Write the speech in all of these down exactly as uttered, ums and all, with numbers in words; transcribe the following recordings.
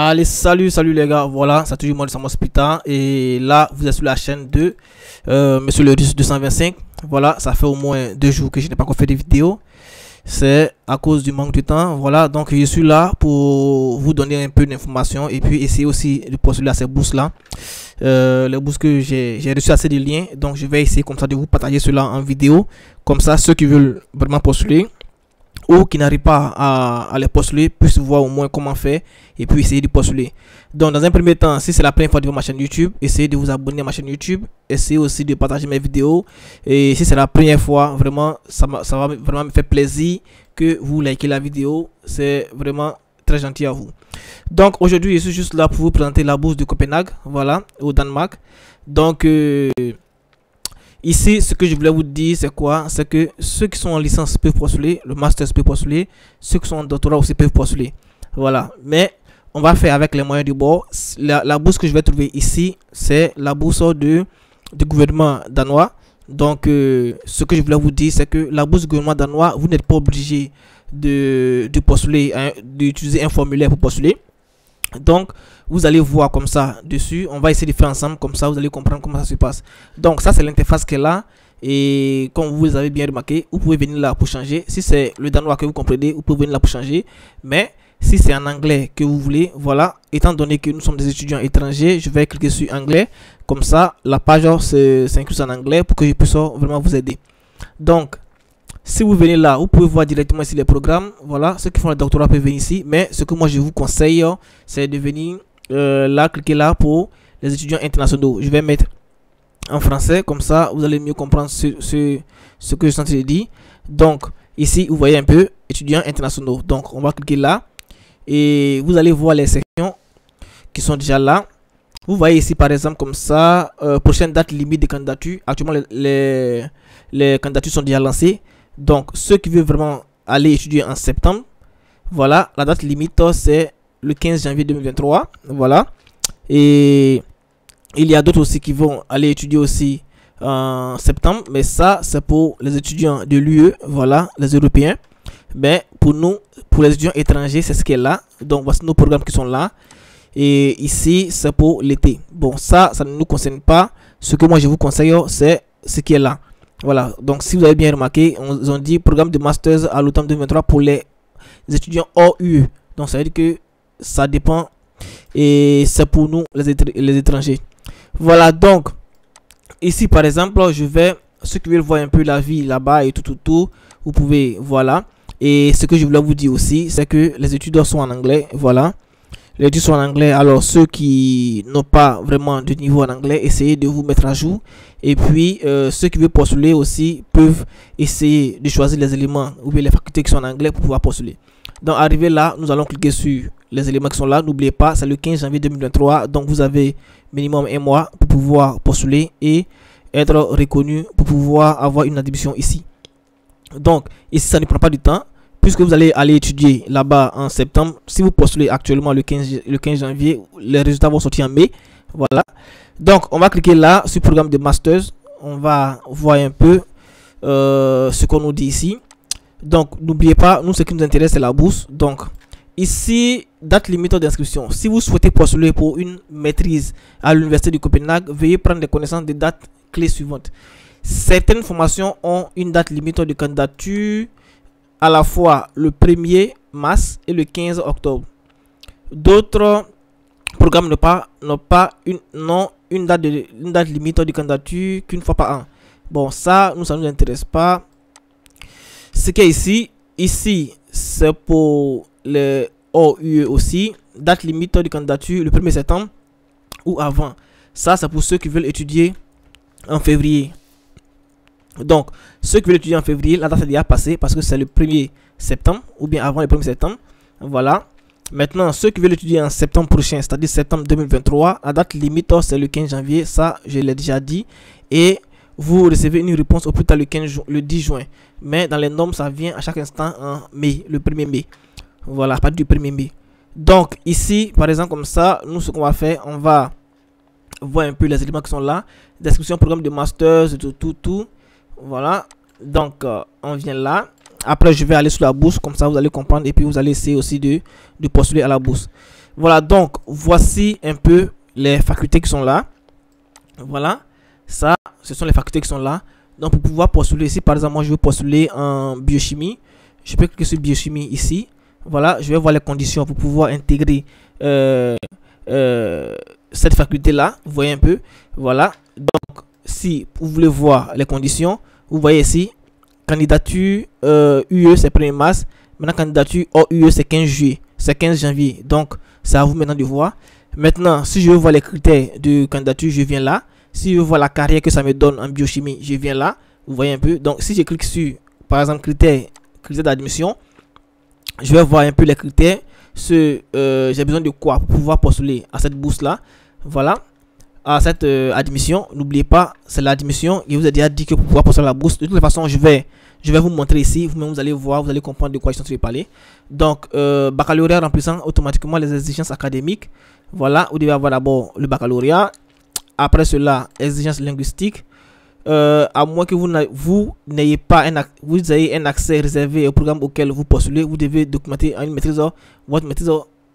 Allez, salut, salut les gars, voilà, c'est toujours moi de Samuel Spita. Et là, vous êtes sur la chaîne de euh, Monsieur le Russe deux cent vingt-cinq. Voilà, ça fait au moins deux jours que je n'ai pas encore fait de vidéos. C'est à cause du manque de temps. Voilà, donc je suis là pour vous donner un peu d'informations et puis essayer aussi de postuler à ces bourses là. Euh, les bourses que j'ai reçu assez de liens, donc je vais essayer comme ça de vous partager cela en vidéo. Comme ça, ceux qui veulent vraiment postuler ou qui n'arrivent pas à, à les postuler puissent voir au moins comment faire et puis essayer de postuler. Donc dans un premier temps, si c'est la première fois de voir ma chaîne YouTube, essayez de vous abonner à ma chaîne YouTube, essayez aussi de partager mes vidéos. Et si c'est la première fois, vraiment ça, ça va vraiment me faire plaisir que vous likez la vidéo, c'est vraiment très gentil à vous. Donc aujourd'hui je suis juste là pour vous présenter la bourse de Copenhague, voilà, au Danemark. Donc euh, ici, ce que je voulais vous dire, c'est quoi? C'est que ceux qui sont en licence peuvent postuler, le master peut postuler, ceux qui sont en doctorat aussi peuvent postuler. Voilà, mais on va faire avec les moyens du bord. La, la bourse que je vais trouver ici, c'est la bourse de, du gouvernement danois. Donc, euh, ce que je voulais vous dire, c'est que la bourse du gouvernement danois, vous n'êtes pas obligé de, de postuler, hein, d'utiliser un formulaire pour postuler. Donc vous allez voir comme ça dessus, on va essayer de faire ensemble, comme ça vous allez comprendre comment ça se passe. Donc ça c'est l'interface qui est là, et comme vous avez bien remarqué, vous pouvez venir là pour changer. Si c'est le danois que vous comprenez, vous pouvez venir là pour changer. Mais si c'est en anglais que vous voulez, voilà, étant donné que nous sommes des étudiants étrangers, je vais cliquer sur anglais. Comme ça la page s'incluse en anglais pour que je puisse vraiment vous aider. Donc si vous venez là, vous pouvez voir directement ici les programmes. Voilà, ceux qui font le doctorat peuvent venir ici. Mais ce que moi je vous conseille, c'est de venir euh, là, cliquer là pour les étudiants internationaux. Je vais mettre en français, comme ça vous allez mieux comprendre ce, ce, ce que je suis en train de dire. Donc ici, vous voyez un peu étudiants internationaux. Donc on va cliquer là et vous allez voir les sections qui sont déjà là. Vous voyez ici par exemple comme ça, euh, prochaine date limite des candidatures. Actuellement les, les, les candidatures sont déjà lancées. Donc ceux qui veulent vraiment aller étudier en septembre, voilà, la date limite c'est le quinze janvier deux mille vingt-trois. Voilà, et il y a d'autres aussi qui vont aller étudier aussi en septembre, mais ça c'est pour les étudiants de l'U E, voilà, les Européens. Mais pour nous, pour les étudiants étrangers, c'est ce qui est là. Donc voici nos programmes qui sont là. Et ici c'est pour l'été. Bon, ça ça ne nous concerne pas. Ce que moi je vous conseille, c'est ce qui est là. Voilà, donc si vous avez bien remarqué, on, on dit programme de masters à l'automne deux mille vingt-trois pour les étudiants hors U E. Donc ça veut dire que ça dépend et c'est pour nous les, étr les étrangers. Voilà, donc ici par exemple, je vais, ceux qui veulent voir un peu la vie là-bas et tout tout tout, vous pouvez, voilà. Et ce que je voulais vous dire aussi, c'est que les études sont en anglais, voilà. Les études sont en anglais, alors ceux qui n'ont pas vraiment de niveau en anglais, essayez de vous mettre à jour. Et puis euh, ceux qui veulent postuler aussi peuvent essayer de choisir les éléments ou bien les facultés qui sont en anglais pour pouvoir postuler. Donc arrivé là, nous allons cliquer sur les éléments qui sont là. N'oubliez pas, c'est le quinze janvier deux mille vingt-trois, donc vous avez minimum un mois pour pouvoir postuler et être reconnu pour pouvoir avoir une admission ici. Donc ici ça ne prend pas du temps, puisque vous allez aller étudier là-bas en septembre. Si vous postulez actuellement le quinze, le quinze janvier, les résultats vont sortir en mai. Voilà. Donc on va cliquer là sur programme de masters. On va voir un peu euh, ce qu'on nous dit ici. Donc n'oubliez pas, nous ce qui nous intéresse c'est la bourse. Donc ici, date limite d'inscription. Si vous souhaitez postuler pour une maîtrise à l'université de Copenhague, veuillez prendre des connaissances des dates clés suivantes. Certaines formations ont une date limite de candidature à la fois le premier mars et le quinze octobre. D'autres programmes n'ont pas, n'ont pas une, non, une, date de, une date limite de candidature qu'une fois par an. Bon, ça, nous, ça ne nous intéresse pas. Ce qui est ici, ici, c'est pour les hors U E aussi. Date limite de candidature le premier septembre ou avant. Ça, c'est pour ceux qui veulent étudier en février. Donc, ceux qui veulent étudier en février, la date est déjà passée parce que c'est le premier septembre ou bien avant le premier septembre. Voilà. Maintenant, ceux qui veulent étudier en septembre prochain, c'est-à-dire septembre deux mille vingt-trois, la date limite c'est le quinze janvier. Ça, je l'ai déjà dit. Et vous recevez une réponse au plus tard le, quinze, le dix juin. Mais dans les normes, ça vient à chaque instant en mai, le premier mai. Voilà, à partir du premier mai. Donc, ici, par exemple, comme ça, nous, ce qu'on va faire, on va voir un peu les éléments qui sont là. Description, programme de masters, tout, tout, tout. Voilà, donc euh, on vient là. Après je vais aller sur la bourse, comme ça vous allez comprendre et puis vous allez essayer aussi de, de postuler à la bourse. Voilà, donc voici un peu les facultés qui sont là. Voilà, ça, ce sont les facultés qui sont là. Donc pour pouvoir postuler ici, par exemple, moi je veux postuler en biochimie. Je peux cliquer sur biochimie ici. Voilà, je vais voir les conditions pour pouvoir intégrer euh, euh, cette faculté là. Vous voyez un peu. Voilà, donc si vous voulez voir les conditions, vous voyez ici, candidature euh, U E c'est premier mars. Maintenant candidature hors U E c'est quinze juillet, c'est quinze janvier. Donc c'est à vous maintenant de voir. Maintenant si je veux voir les critères de candidature, je viens là. Si je veux voir la carrière que ça me donne en biochimie, je viens là. Vous voyez un peu. Donc si je clique sur par exemple critères, critères d'admission, je vais voir un peu les critères. Ce euh, j'ai besoin de quoi pour pouvoir postuler à cette bourse là. Voilà, à cette euh, admission. N'oubliez pas, c'est l'admission. Il vous a déjà dit que pour pouvoir postuler à la bourse, de toute façon je vais je vais vous montrer ici. Vous-même vous allez voir, vous allez comprendre de quoi je suis en train de parler. Donc euh, baccalauréat remplissant automatiquement les exigences académiques. Voilà, vous devez avoir d'abord le baccalauréat. Après cela, exigences linguistiques. Euh, à moins que vous n'ayez pas un, vous ayez un accès réservé au programme auquel vous postulez, vous devez documenter une maîtrise, votre maîtrise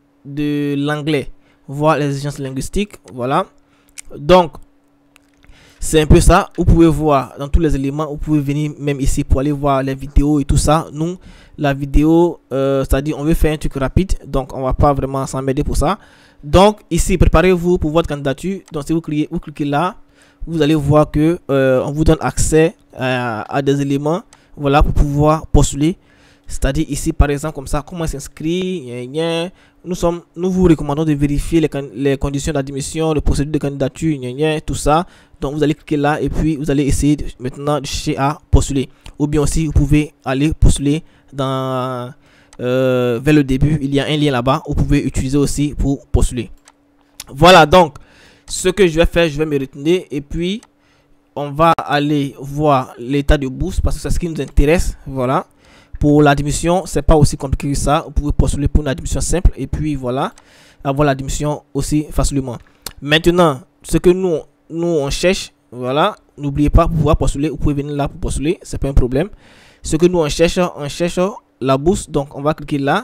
de l'anglais, voir les exigences linguistiques. Voilà, donc c'est un peu ça. Vous pouvez voir dans tous les éléments, vous pouvez venir même ici pour aller voir les vidéos et tout ça. Nous, la vidéo, euh, c'est-à-dire on veut faire un truc rapide, donc on va pas vraiment s'emmerder pour ça. Donc ici, préparez-vous pour votre candidature. Donc si vous cliquez, vous cliquez là, vous allez voir que euh, on vous donne accès à, à des éléments, voilà, pour pouvoir postuler. C'est-à-dire ici par exemple comme ça, comment s'inscrire. Nous sommes, nous vous recommandons de vérifier les, les conditions d'admission, les procédures de candidature, tout ça. Donc vous allez cliquer là et puis vous allez essayer de, maintenant de chercher à postuler. Ou bien aussi vous pouvez aller postuler dans euh, vers le début. Il y a un lien là-bas. Vous pouvez utiliser aussi pour postuler. Voilà, donc ce que je vais faire, je vais me retenir et puis on va aller voir l'état de bourse parce que c'est ce qui nous intéresse. Voilà, pour l'admission c'est pas aussi compliqué que ça. Vous pouvez postuler pour une admission simple et puis voilà, avoir l'admission aussi facilement. Maintenant ce que nous nous on cherche, voilà, n'oubliez pas, pour pouvoir postuler, vous pouvez venir là pour postuler, c'est pas un problème. Ce que nous on cherche, on cherche la bourse, donc on va cliquer là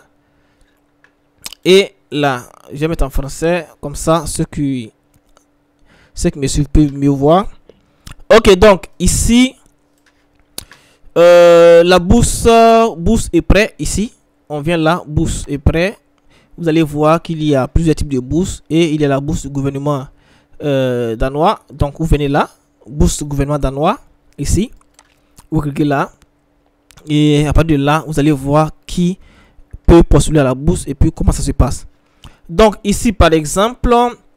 et là je vais mettre en français comme ça ceux qui ceux qui me suivent peuvent mieux voir. Ok, donc ici euh, la bourse bourse est prêt. Ici on vient là, bourse est prêt. Vous allez voir qu'il y a plusieurs types de bourses et il y a la bourse du gouvernement euh, danois. Donc vous venez là, bourse du gouvernement danois, ici vous cliquez là et à partir de là vous allez voir qui peut postuler à la bourse et puis comment ça se passe. Donc ici par exemple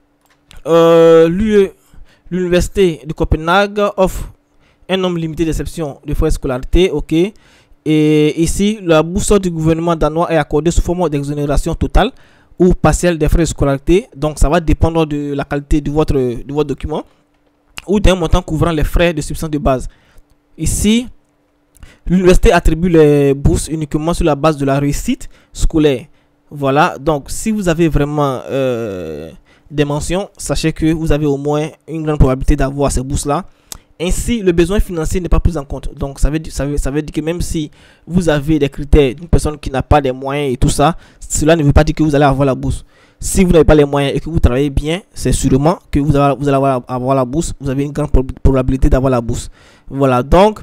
euh, l'université de Copenhague offre un nombre limité d'exceptions de frais de scolarité. Ok, et ici la bourse du gouvernement danois est accordée sous forme d'exonération totale ou partielle des frais de scolarité. Donc ça va dépendre de la qualité de votre de votre document ou d'un montant couvrant les frais de subvention de base. Ici l'université attribue les bourses uniquement sur la base de la réussite scolaire. Voilà, donc si vous avez vraiment euh, des mentions, sachez que vous avez au moins une grande probabilité d'avoir ces bourses là. Ainsi, le besoin financier n'est pas pris en compte. Donc ça veut dire, ça veut, ça veut dire que même si vous avez des critères d'une personne qui n'a pas des moyens et tout ça, cela ne veut pas dire que vous allez avoir la bourse. Si vous n'avez pas les moyens et que vous travaillez bien, c'est sûrement que vous allez, vous allez avoir, avoir la bourse. Vous avez une grande probabilité d'avoir la bourse. Voilà, donc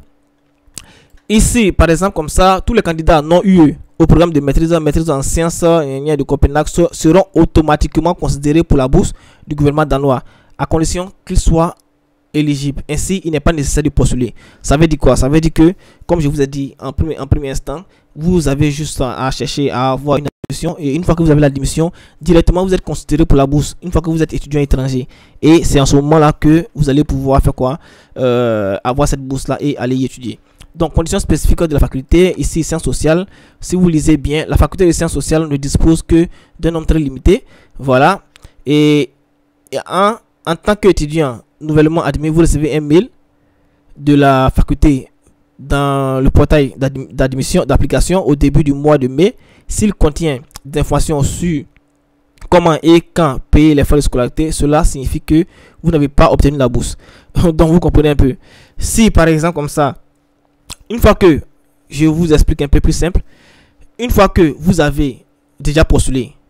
ici par exemple comme ça, tous les candidats non U E au programme de maîtrise, maîtrise en sciences de Copenhague seront automatiquement considérés pour la bourse du gouvernement danois, à condition qu'ils soient éligibles. Ainsi, il n'est pas nécessaire de postuler. Ça veut dire quoi? Ça veut dire que, comme je vous ai dit en premier, en premier instant, vous avez juste à chercher à avoir une admission et une fois que vous avez l'admission, directement vous êtes considéré pour la bourse. Une fois que vous êtes étudiant étranger, et c'est en ce moment-là que vous allez pouvoir faire quoi? Euh, avoir cette bourse-là et aller y étudier. Donc, conditions spécifiques de la faculté, ici, sciences sociales. Si vous lisez bien, la faculté de sciences sociales ne dispose que d'un nombre très limité. Voilà. Et, et en, en tant qu'étudiant nouvellement admis, vous recevez un mail de la faculté dans le portail d'admission, d'application au début du mois de mai. S'il contient des informations sur comment et quand payer les frais de scolarité, cela signifie que vous n'avez pas obtenu la bourse. Donc, vous comprenez un peu. Si, par exemple, comme ça, une fois que je vous explique un peu plus simple, une fois que vous avez déjà postulé,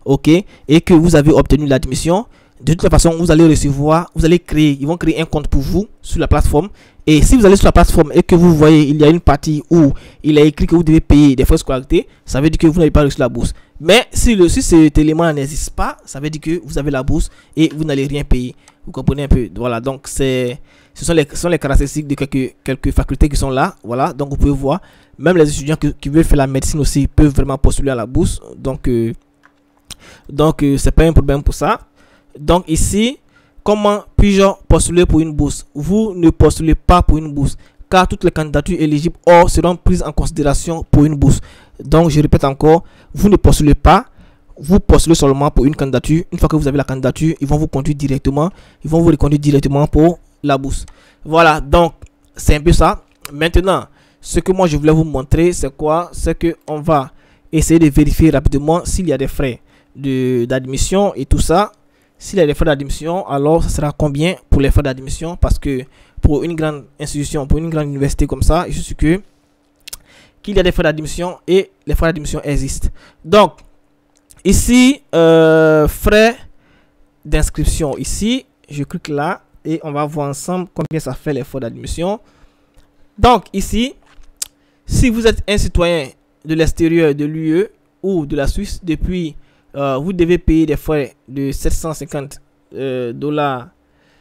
ok, et que vous avez obtenu l'admission, de toute façon, vous allez recevoir, vous allez créer, ils vont créer un compte pour vous sur la plateforme. Et si vous allez sur la plateforme et que vous voyez, il y a une partie où il est écrit que vous devez payer des frais de scolarité, ça veut dire que vous n'avez pas reçu la bourse. Mais si, le, si cet élément n'existe pas, ça veut dire que vous avez la bourse et vous n'allez rien payer. Vous comprenez un peu? Voilà, donc c'est, ce sont les, ce sont les caractéristiques de quelques, quelques facultés qui sont là. Voilà, donc vous pouvez voir, même les étudiants qui, qui veulent faire la médecine aussi peuvent vraiment postuler à la bourse. Donc, euh, donc euh, c'est pas un problème pour ça. Donc ici, comment puis-je postuler pour une bourse? Vous ne postulez pas pour une bourse, car toutes les candidatures éligibles or seront prises en considération pour une bourse. Donc je répète encore, vous ne postulez pas, vous postulez seulement pour une candidature. Une fois que vous avez la candidature, ils vont vous conduire directement, ils vont vous reconduire directement pour la bourse. Voilà, donc c'est un peu ça. Maintenant, ce que moi je voulais vous montrer, c'est quoi? C'est que on va essayer de vérifier rapidement s'il y a des frais de d'admission et tout ça. S'il y a des frais d'admission, alors ça sera combien pour les frais d'admission? Parce que pour une grande institution, pour une grande université comme ça, je suis sûr que qu'il y a des frais d'admission et les frais d'admission existent. Donc, ici, euh, frais d'inscription. Ici, je clique là et on va voir ensemble combien ça fait les frais d'admission. Donc, ici, si vous êtes un citoyen de l'extérieur de l'U E ou de la Suisse depuis... Euh, vous devez payer des frais de sept cent cinquante euh, dollars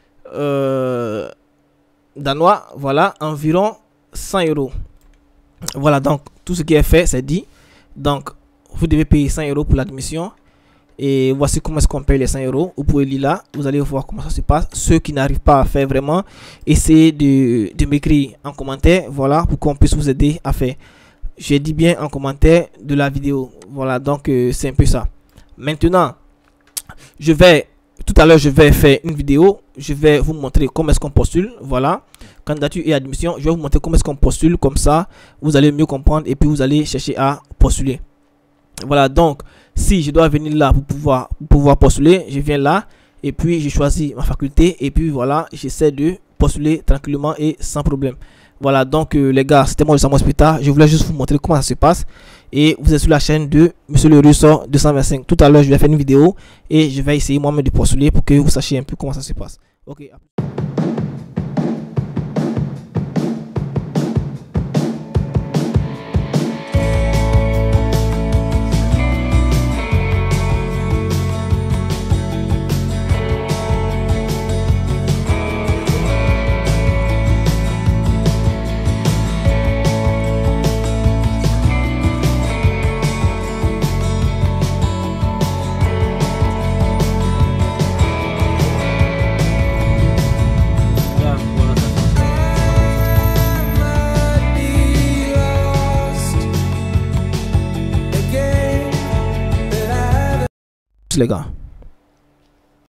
euh, danois, voilà, environ cent euros. Voilà, donc tout ce qui est fait, c'est dit. Donc, vous devez payer cent euros pour l'admission. Et voici comment est-ce qu'on paye les cent euros. Vous pouvez lire là, vous allez voir comment ça se passe. Ceux qui n'arrivent pas à faire vraiment, essayez de, de m'écrire en commentaire, voilà, pour qu'on puisse vous aider à faire. J'ai dit bien en commentaire de la vidéo. Voilà, donc euh, c'est un peu ça. Maintenant, je vais, tout à l'heure, je vais faire une vidéo. Je vais vous montrer comment est-ce qu'on postule. Voilà, candidature et admission. Je vais vous montrer comment est-ce qu'on postule. Comme ça, vous allez mieux comprendre et puis vous allez chercher à postuler. Voilà, donc, si je dois venir là pour pouvoir, pour pouvoir postuler, je viens là et puis je choisis ma faculté. Et puis voilà, j'essaie de postuler tranquillement et sans problème. Voilà, donc euh, les gars, c'était moi, Samuel Spita. Je voulais juste vous montrer comment ça se passe. Et vous êtes sur la chaîne de Monsieur le Russe deux cent vingt-cinq. Tout à l'heure, je vais faire une vidéo et je vais essayer moi-même de postuler pour que vous sachiez un peu comment ça se passe. Ok. Les gars.